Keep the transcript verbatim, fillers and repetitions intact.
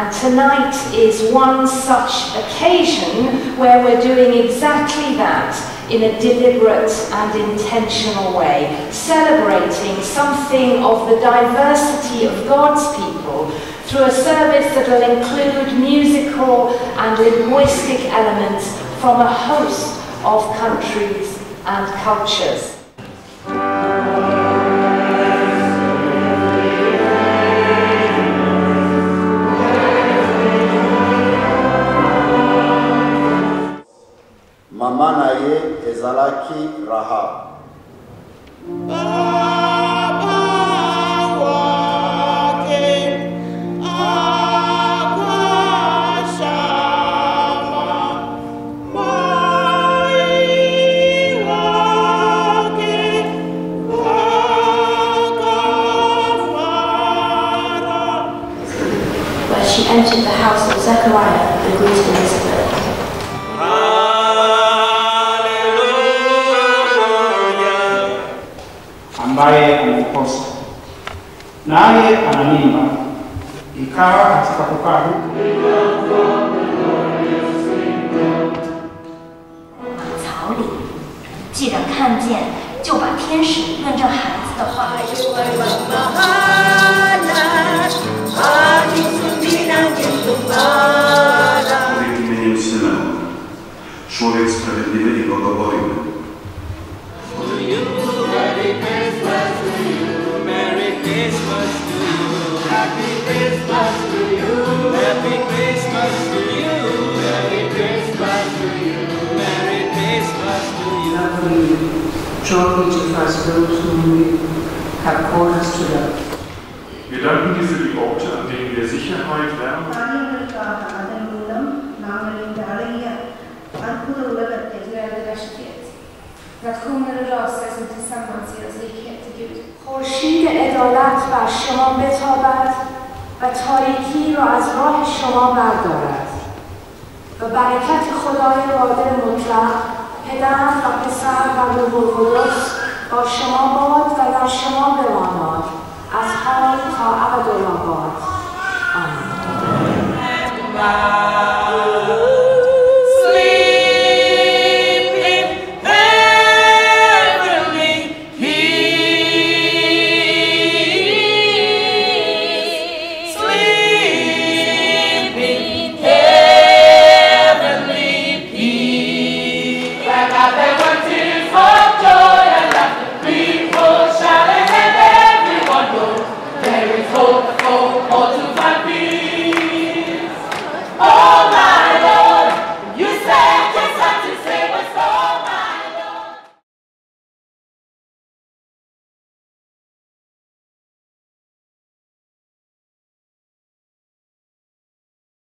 And tonight is one such occasion where we're doing exactly that in a deliberate and intentional way, celebrating something of the diversity of God's people through a service that will include musical and linguistic elements from a host of countries and cultures. Mama naye ezalaki Rahab. When she entered the house of Zechariah, the great Elizabeth. Ambaye amekosa naye ana mimba, ikawa katika kukaa huko 槽里，既然看见，就把天使论证孩子的话。 Człowiek sprawiedliwy i bogobojny. Joy to us those whom we have called us to love. Wir danken dir für die Orte, an denen wir Sicherheit, Wärme خورشید عدالت بر شما بتابد و تاریکی را از راه شما بردارد و برکت خدای قادر مطلق پدر و پسر و روح القدس با شما باد و در شما بماناد از حال تا ابدالآباد. آمین.